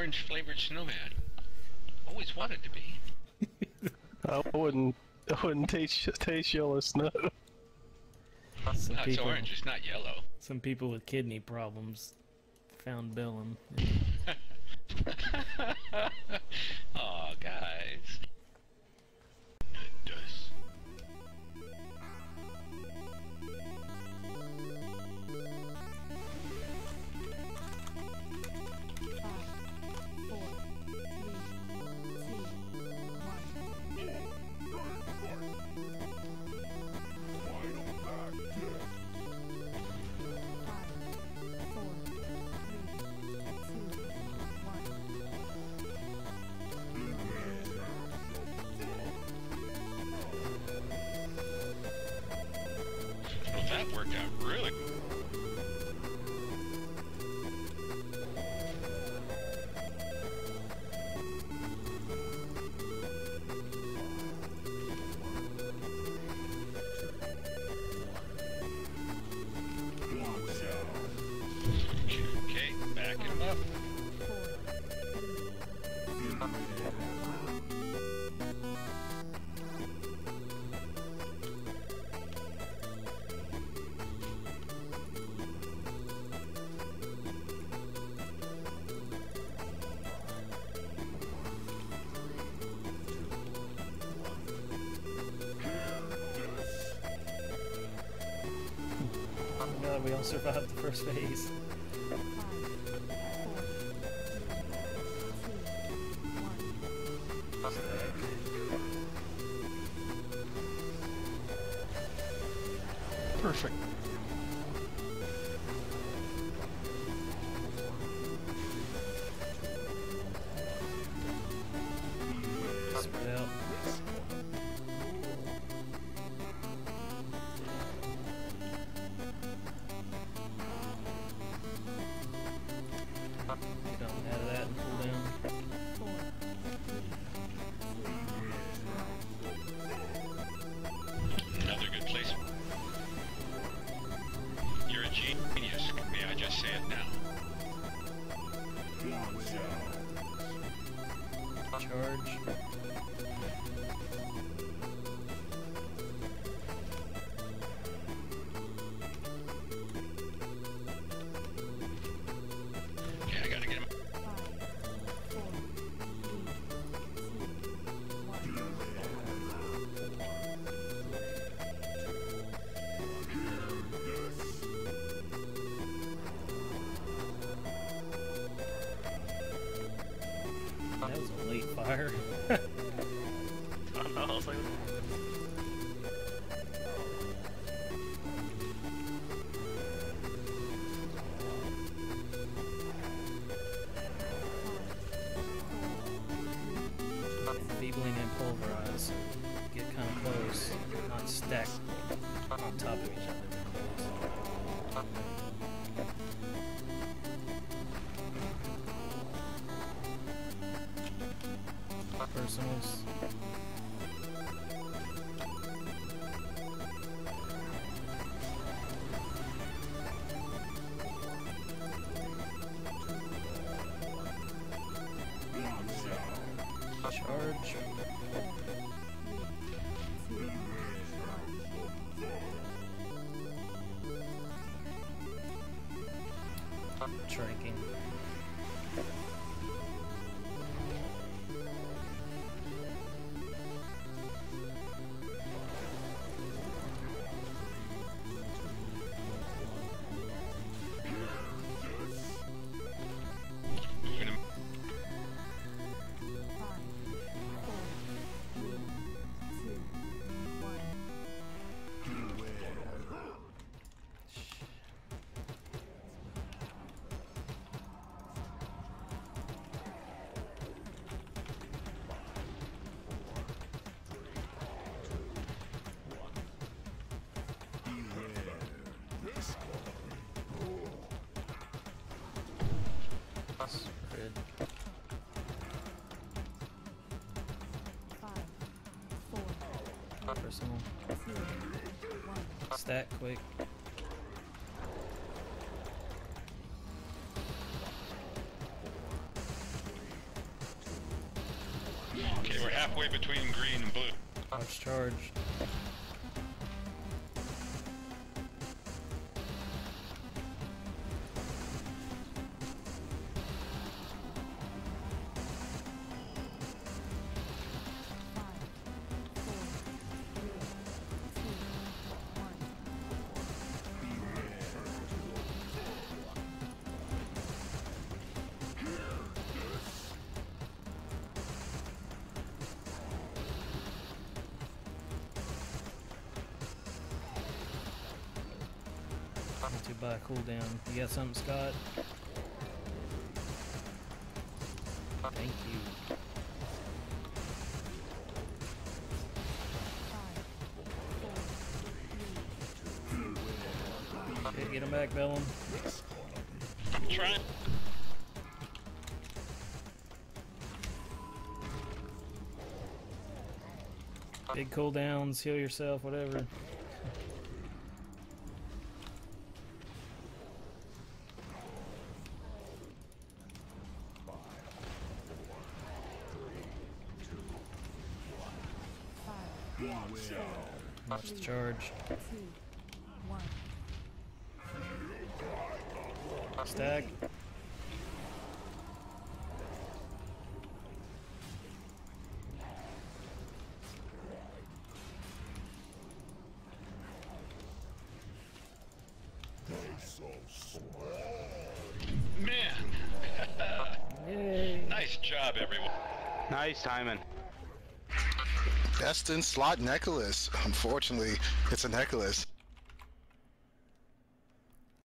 orange flavored snowman. Always wanted to be. I wouldn't taste yellow snow. It's orange, it's not yellow. Some people with kidney problems found Bellum. Aw, guys. It does. Well, that worked out really good. Okay, back him up. Oh my god, we all survived the first phase. Perfect. Spread out. Get on out of that and pull down. Another good placement. You're a genius. May I just say it now? Charge. Okay, I gotta get him. That was a late fire. I don't know, I was like... Feebling and pulverize. Get kind of close, not stacked on top of each other. Personals. Charge. Tranking. Moving him. Spread. 5, 4, Personal. 2, 1. Stack quick. halfway between green and blue. Watch charge. To buy a cooldown. You got something, Scott? Thank you. Okay, get him back, Bellum. I'm trying. Big cooldowns, heal yourself, whatever. Watch the charge. 2, 1. Stack. Man. Yay. Nice job, everyone. Nice timing. Destin slot necklace. Unfortunately, it's a necklace.